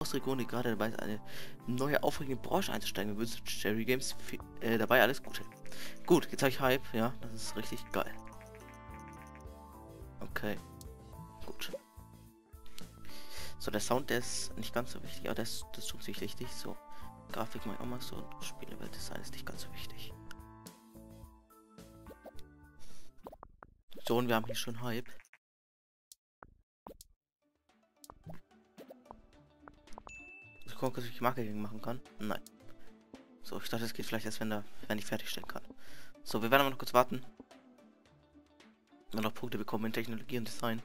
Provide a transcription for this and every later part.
illustre Ikone, die gerade dabei ist, eine neue aufregende Branche einzusteigen. Wir wünschen Cherry Games dabei alles Gute. Gut, jetzt habe ich Hype, ja, das ist richtig geil. Okay, gut. So, der Sound, der ist nicht ganz so wichtig, aber das ist schon ziemlich wichtig. So, Grafik mal auch mal so und Spieleweltdesign ist nicht ganz so wichtig. So, und wir haben hier schon Hype. Ich gucke, ob ich Marketing machen kann. Nein. So, ich dachte, es geht vielleicht erst, wenn ich fertigstellen kann. So, wir werden aber noch kurz warten. Wenn wir noch Punkte bekommen in Technologie und Design.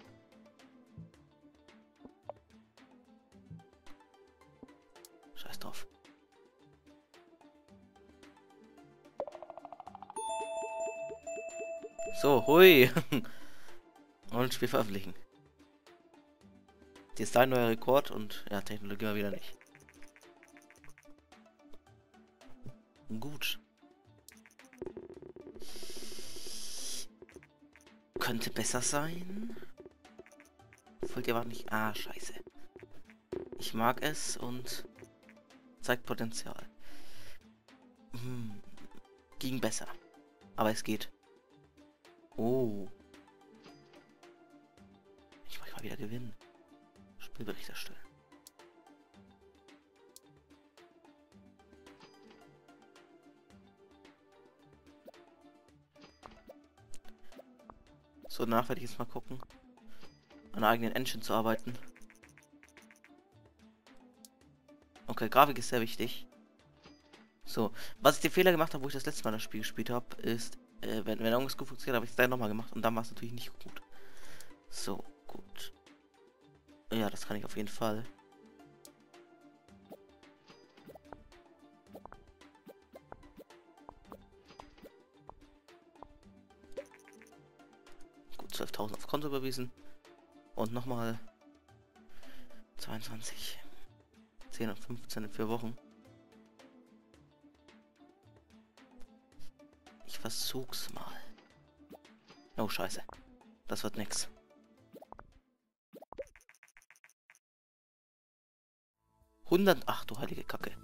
Scheiß drauf. So, hui. Und Spiel veröffentlichen. Design neuer Rekord und ja, Technologie mal wieder nicht. Gut. Könnte besser sein. Wollt ihr aber nicht. Ah, scheiße. Ich mag es und zeigt Potenzial. Ging besser. Aber es geht. Oh. Ich wollte mal wieder gewinnen. Spielbericht erstellen. So, danach werde ich jetzt mal gucken, an einer eigenen Engine zu arbeiten. Okay, Grafik ist sehr wichtig. So, was ich den Fehler gemacht habe, wo ich das letzte Mal das Spiel gespielt habe, ist, wenn irgendwas gut funktioniert, habe ich es dann nochmal gemacht und dann war es natürlich nicht gut. So, gut. Ja, das kann ich auf jeden Fall. Gut, 12.000 auf Konto überwiesen. Und nochmal 22, 10 und 15 in 4 Wochen. Ich versuch's mal. Oh, scheiße. Das wird nix. Ach du heilige Kacke.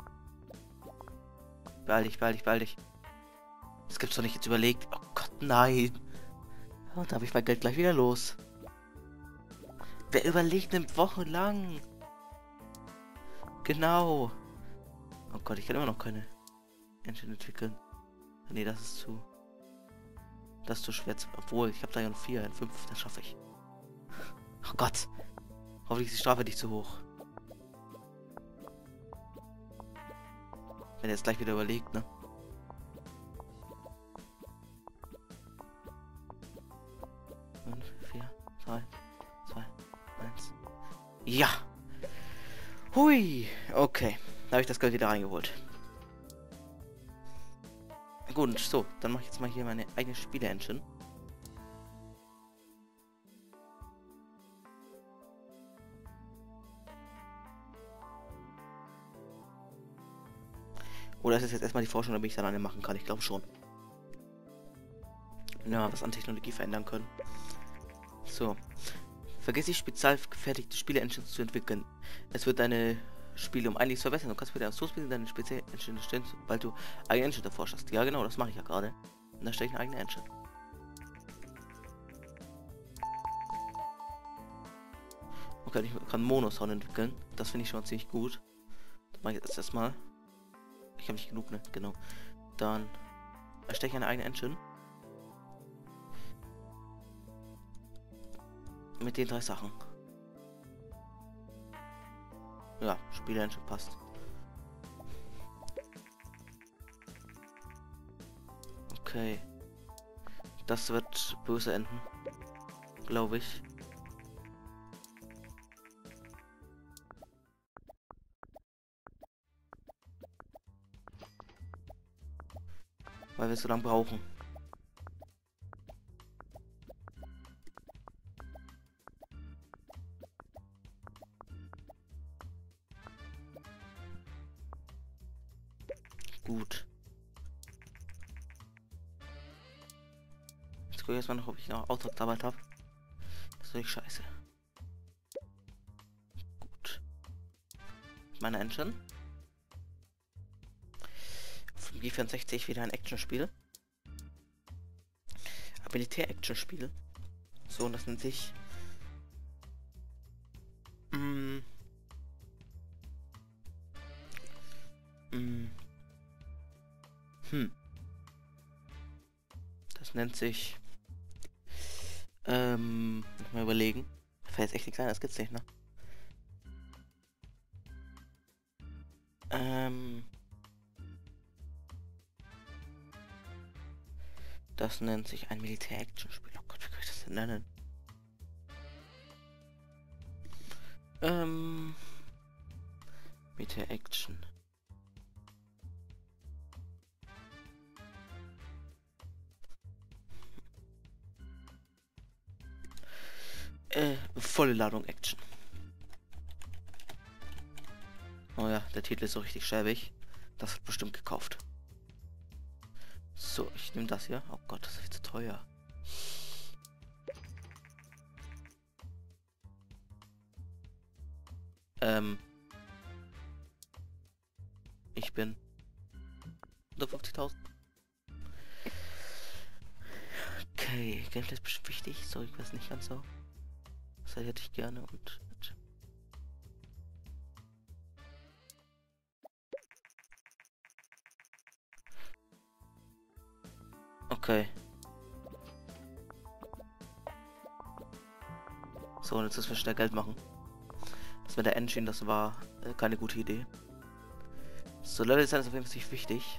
Beeil dich, beeil dich, beeil dich. Das gibt's doch nicht jetzt überlegt. Oh Gott, nein. Und da habe ich mein Geld gleich wieder los. Wer überlegt eine Woche lang? Genau. Oh Gott, ich kann immer noch keine Engine entwickeln. Nee, das ist zu... Das ist zu schwer. Obwohl, ich habe da ja noch 4, 5, das schaffe ich. Oh Gott. Hoffentlich ist die Strafe nicht zu hoch. Wenn er jetzt gleich wieder überlegt, ne? 5, 4, 3, 2, 1. Ja! Hui! Okay. Da habe ich das Geld wieder reingeholt. Gut, so. Dann mache ich jetzt mal hier meine eigene Spiele-Engine. Oder ist es jetzt erstmal die Forschung, damit ich dann eine machen kann? Ich glaube schon. Ja, was an Technologie verändern können. So. Vergiss nicht, spezial gefertigte Spiele-Engines zu entwickeln. Es wird deine Spiele um einiges verbessern. Du kannst mit der Source deine spezielle Engine erstellen, sobald du eigene Engine erforscht hast. Ja, genau, das mache ich ja gerade. Und da stelle ich eine eigene Engine. Okay, ich kann Mono-Sound entwickeln. Das finde ich schon ziemlich gut. Das mache ich jetzt erstmal. Ich habe nicht genug, ne? Genau. Dann erstelle ich eine eigene Engine. Mit den 3 Sachen. Ja, Spiele-Engine passt. Okay. Das wird böse enden. Glaube ich. Weil wir so lange brauchen. Gut. Jetzt gucke ich erstmal noch, ob ich noch Auftragsarbeit habe. Das ist wirklich scheiße. Gut. meiner Engine. Auf dem G64 wieder ein Actionspiel. Ein Militär-Action-Spiel. So, und das nennt sich... Das nennt sich... muss mal überlegen. Fällt jetzt echt nichts ein, das gibt's nicht, ne? Das nennt sich ein Militär-Action-Spiel. Oh Gott, wie kann ich das denn nennen? Militär-Action. Volle Ladung Action. Oh ja, der Titel ist so richtig schäbig. Das wird bestimmt gekauft. So, ich nehme das hier. Oh Gott, das ist viel zu teuer. Ich bin 150.000. Okay, Gameplay ist bestimmt wichtig. So, ich weiß nicht ganz so. Das hätte ich gerne und... Okay. So, und jetzt müssen wir schnell Geld machen. Das mit der Engine, das war keine gute Idee. So, Level Design ist auf jeden Fall wichtig.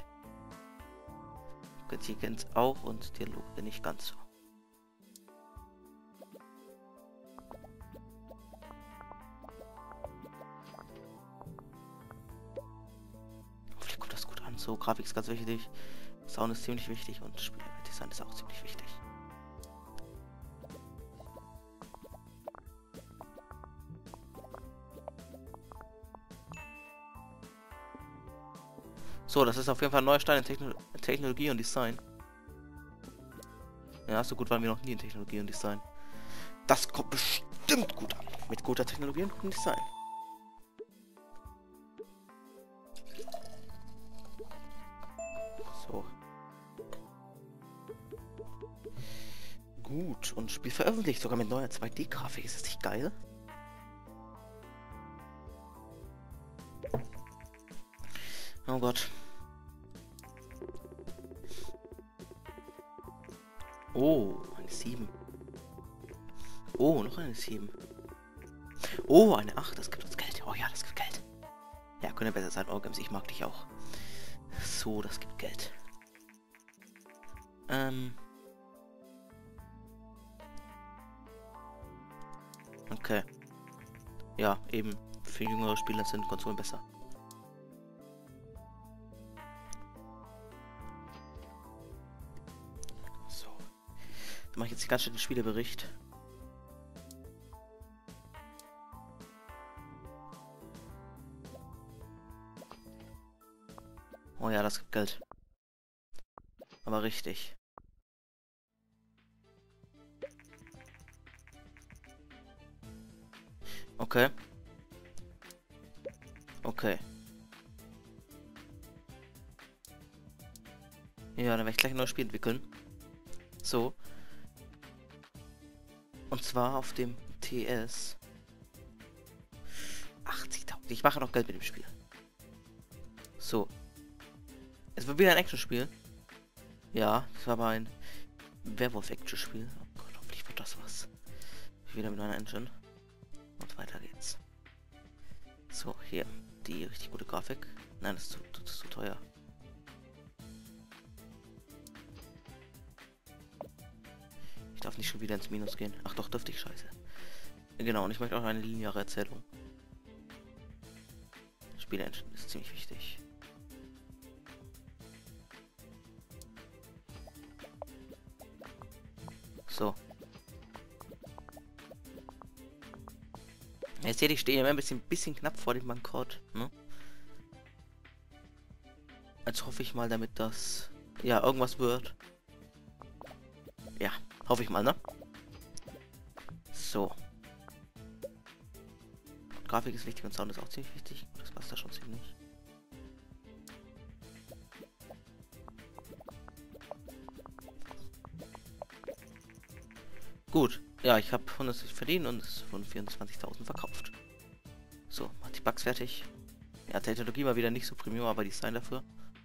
Hier kennt's auch und Dialog bin ich ganz so. Hoffentlich kommt das gut an. So, Grafik ist ganz wichtig. Sound ist ziemlich wichtig und Spieldesign ist auch ziemlich wichtig. So, das ist auf jeden Fall ein neuer Stein in Technologie und Design. Ja, so gut waren wir noch nie in Technologie und Design. Das kommt bestimmt gut an. Mit guter Technologie und gutem Design. So. Gut, und Spiel veröffentlicht, sogar mit neuer 2D-Grafik. Ist das nicht geil? Oh Gott. Oh, eine 7. Oh, noch eine 7. Oh, eine 8, das gibt uns Geld. Oh ja, das gibt Geld. Ja, könnte besser sein, Orgams, ich mag dich auch. So, das gibt Geld. Okay. Ja, eben. Für jüngere Spieler sind Konsolen besser. So. Dann mache ich jetzt ganz schön den Spielebericht. Oh ja, das gibt Geld. Aber richtig. Okay. Okay. Ja, dann werde ich gleich ein neues Spiel entwickeln. So. Und zwar auf dem TS. 80.000. Ich mache noch Geld mit dem Spiel. So. Es wird wieder ein Action-Spiel. Ja, das war aber ein Werwolf-Action-Spiel. Oh Gott, hoffentlich wird das was. Wieder mit einer Engine. Und weiter geht's. So, hier. Die richtig gute Grafik. Nein, das ist zu teuer. Ich darf nicht schon wieder ins Minus gehen. Ach doch, dürfte ich, scheiße. Genau, und ich möchte auch eine lineare Erzählung. Spielengine ist ziemlich wichtig. So. Jetzt seht ihr, ich stehe immer ein bisschen knapp vor dem Bankrott, ne? Jetzt hoffe ich mal, damit das ja irgendwas wird. Ja, hoffe ich mal, ne? So. Grafik ist wichtig und Sound ist auch ziemlich wichtig. Das passt da schon ziemlich. Gut, ja, ich habe 160 verdient und es wurden 24.000 verkauft. So, macht die Bugs fertig. Ja, Technologie war wieder nicht so Premium, aber Design dafür.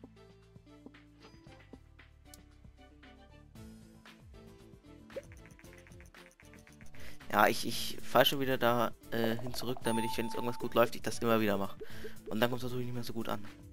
Ja, ich fahre schon wieder da hin zurück, damit ich, wenn es irgendwas gut läuft, ich das immer wieder mache. Und dann kommt es natürlich nicht mehr so gut an.